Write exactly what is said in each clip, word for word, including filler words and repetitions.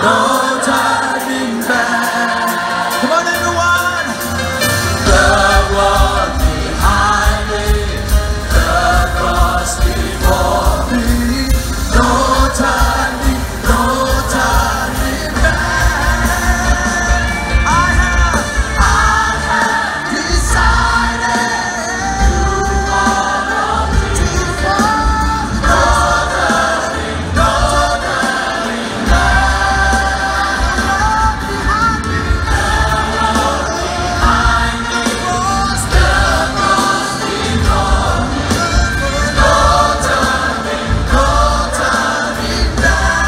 no turning back. Come on everyone! The world behind me, the cross before me, no turning, no turning back. I have, I have decided to follow to follow, no turning, no turning back. The world behind me, the world behind me, the cross before me, no turning, no turning back.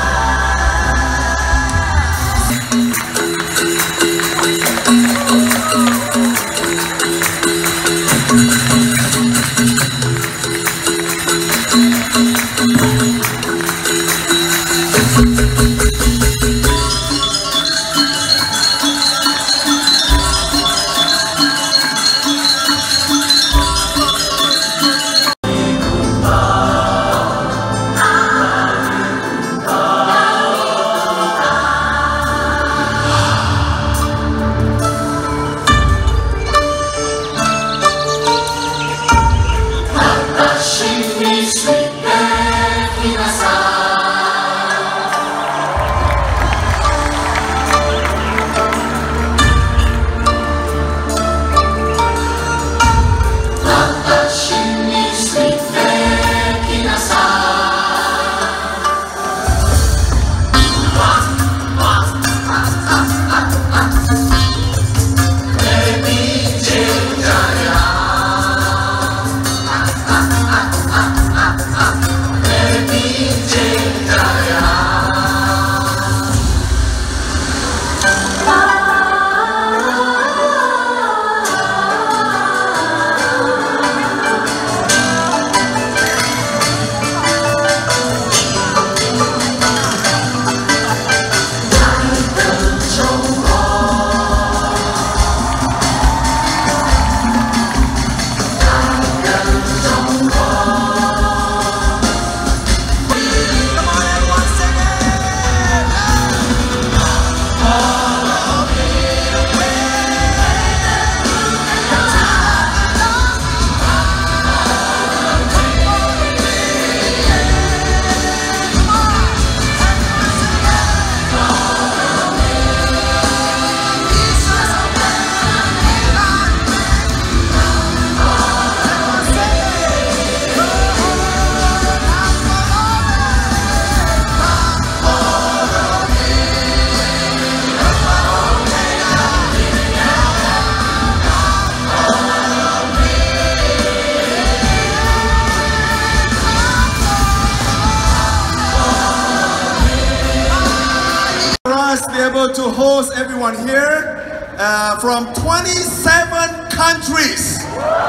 Be able to host everyone here uh, from twenty-seven countries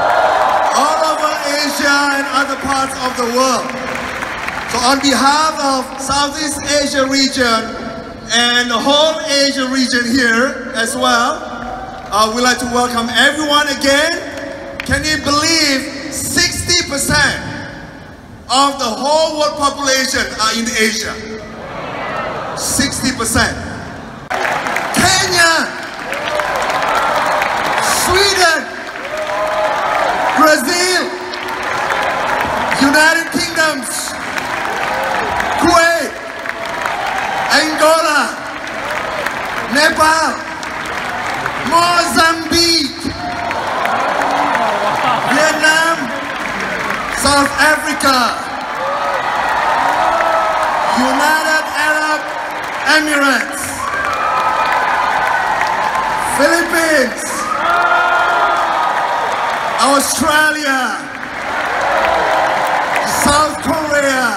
all over Asia and other parts of the world. So on behalf of Southeast Asia region and the whole Asia region here as well, uh, we'd like to welcome everyone again. Can you believe sixty percent of the whole world population are in Asia? sixty percent. Kenya, Sweden, Brazil, United Kingdoms, Kuwait, Angola, Nepal, Mozambique, Vietnam, South Africa, United Arab Emirates, Philippines, Australia, South Korea,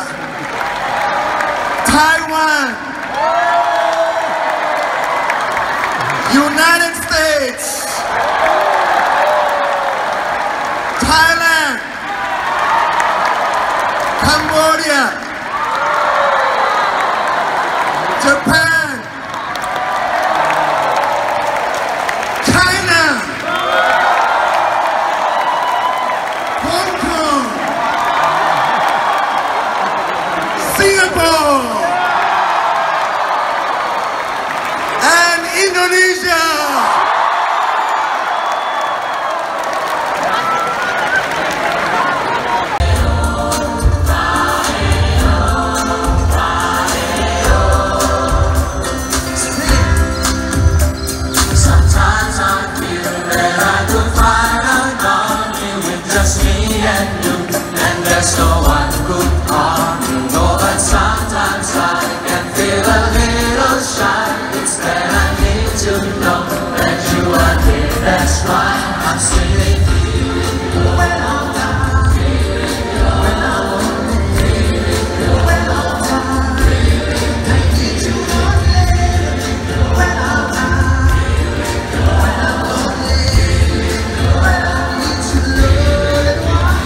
Taiwan, United States, Thailand, Cambodia, Japan, China, Hong Kong, Singapore, Indonesia. Sometimes I feel that I could find an army with just me and you, and there's no one could harm you. No, but sometimes I can feel a little shy. It's that I need to know that you are here. That's why I'm singing. When I'm down, when I'm lonely, when I'm down, I need you only. When I'm down, when I'm lonely, when I need you, Lord.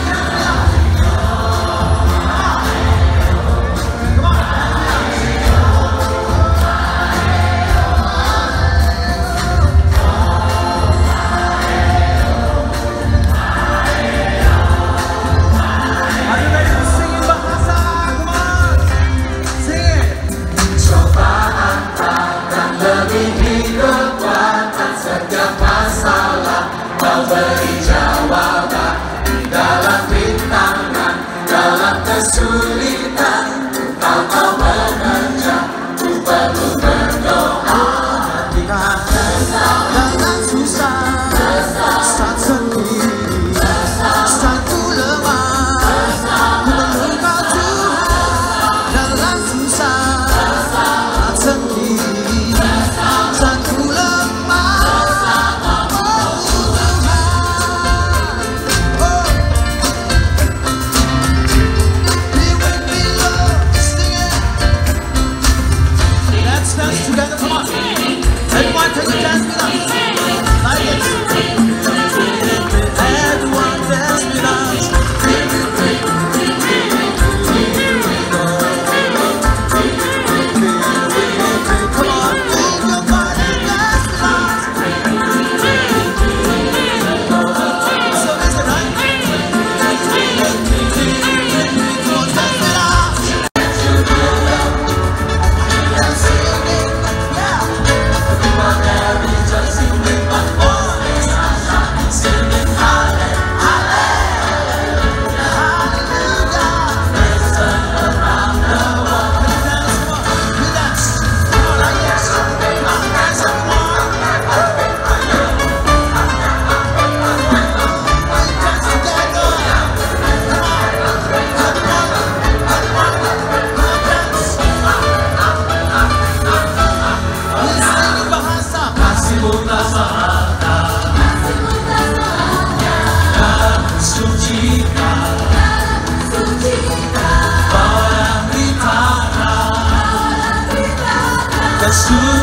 Come on. Are you ready to sing in Bahasa? Come on, sing it. Cobaan takkan melebihi kekuatan setiap masalah. Kau beri jawaban di dalam rintangan, dalam kesulitan. Kau mau bekerja, ku perlu berdoa. Dalam susah, saat sendiri, saat ku lemah, ku meminta Tuhan. Dalam susah, saat sendiri, saat ku lemah, oh Tuhan, oh. Be with me, Lord, sing it. Let's dance together, come on. Everyone take a dance with us, like this. Everyone dance with us. Come on, move your body, dance with us. So listen, right? Come on, dance with us. And sing it, yeah. Rejoicing with my voice, singing hallelujah, hallelujah. Listen around the world. We dance, come on, like this. Now dance everyone. We dance together. Come on, everyone, everyone, now dance. We sing in Bahasa. Kasihmu tak sehata, dalam kesucian, Kau yang di tanah, kesucian.